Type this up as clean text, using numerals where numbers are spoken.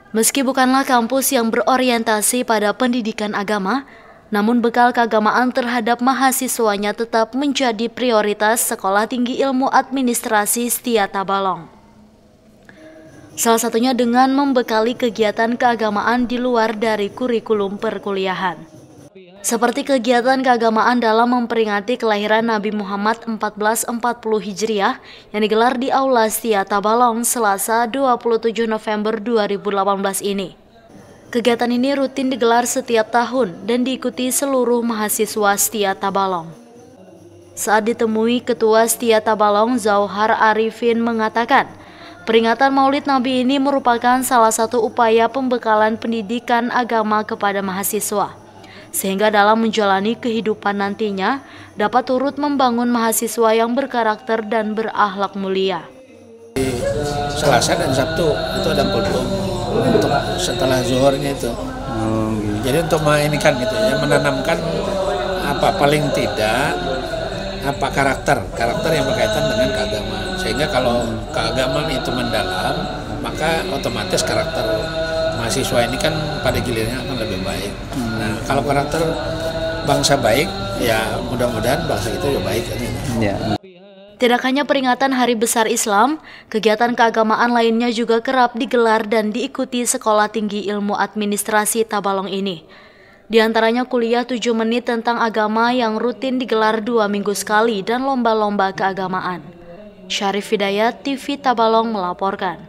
Meski bukanlah kampus yang berorientasi pada pendidikan agama, namun bekal keagamaan terhadap mahasiswanya tetap menjadi prioritas Sekolah Tinggi Ilmu Administrasi Setia Tabalong. Salah satunya dengan membekali kegiatan keagamaan di luar dari kurikulum perkuliahan. Seperti kegiatan keagamaan dalam memperingati kelahiran Nabi Muhammad 1440 Hijriah yang digelar di Aula Setia Tabalong Selasa 27 November 2018 ini. Kegiatan ini rutin digelar setiap tahun dan diikuti seluruh mahasiswa Setia Tabalong. Saat ditemui Ketua Setia Tabalong Zauhar Arifin mengatakan, peringatan Maulid Nabi ini merupakan salah satu upaya pembekalan pendidikan agama kepada mahasiswa, sehingga dalam menjalani kehidupan nantinya dapat turut membangun mahasiswa yang berkarakter dan berakhlak mulia. Selasa dan Sabtu itu ada kultum untuk setelah zuhurnya itu. Jadi untuk menginginkan gitu ya, menanamkan paling tidak karakter yang berkaitan dengan keagamaan, sehingga kalau keagamaan itu mendalam maka otomatis karakter mahasiswa ini kan pada gilirnya akan lebih baik. Nah, kalau karakter bangsa baik, ya mudah-mudahan bangsa itu juga baik kan gitu. Ya. Tidak hanya peringatan Hari Besar Islam, kegiatan keagamaan lainnya juga kerap digelar dan diikuti Sekolah Tinggi Ilmu Administrasi Tabalong ini. Di antaranya kuliah 7 menit tentang agama yang rutin digelar 2 minggu sekali dan lomba-lomba keagamaan. Syarif Hidayat, TV Tabalong melaporkan.